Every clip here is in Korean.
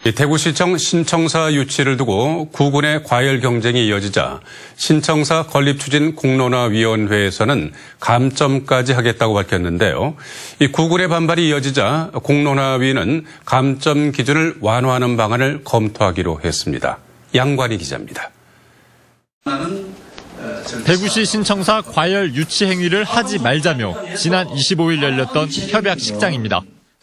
대구시청 신청사 유치를 두고 구군의 과열 경쟁이 이어지자 신청사 건립추진 공론화위원회에서는 감점까지 하겠다고 밝혔는데요. 이 구군의 반발이 이어지자 공론화위는 감점 기준을 완화하는 방안을 검토하기로 했습니다. 양관희 기자입니다. 대구시 신청사 과열 유치 행위를 하지 말자며 지난 25일 열렸던 협약식장입니다.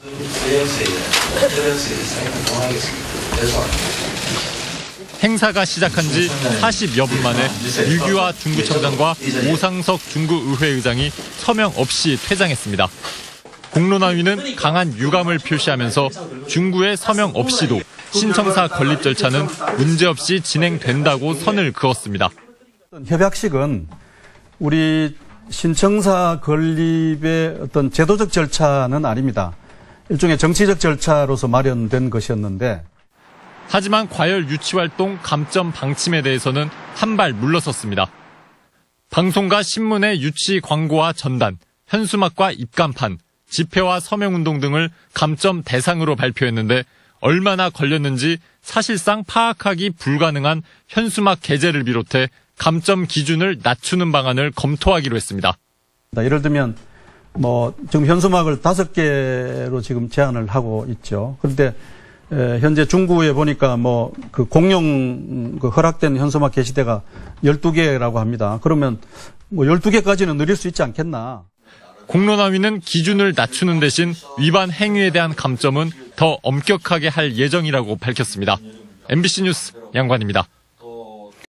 행사가 시작한 지 40여 분 만에 유규하 중구청장과 오상석 중구의회의장이 서명 없이 퇴장했습니다. 공론화위는 강한 유감을 표시하면서 중구의 서명 없이도 신청사 건립 절차는 문제없이 진행된다고 선을 그었습니다. 협약식은 우리 신청사 건립의 어떤 제도적 절차는 아닙니다. 일종의 정치적 절차로서 마련된 것이었는데. 하지만 과열 유치 활동 감점 방침에 대해서는 한 발 물러섰습니다. 방송과 신문의 유치 광고와 전단, 현수막과 입간판, 집회와 서명운동 등을 감점 대상으로 발표했는데 얼마나 걸렸는지 사실상 파악하기 불가능한 현수막 게재를 비롯해 감점 기준을 낮추는 방안을 검토하기로 했습니다. 예를 들면 지금 현수막을 5개로 지금 제한을 하고 있죠. 그런데 현재 중구에 보니까 그 공용 허락된 현수막 게시대가 12개라고 합니다. 그러면 12개까지는 늘릴 수 있지 않겠나. 공론화위는 기준을 낮추는 대신 위반 행위에 대한 감점은 더 엄격하게 할 예정이라고 밝혔습니다. MBC 뉴스 양관입니다.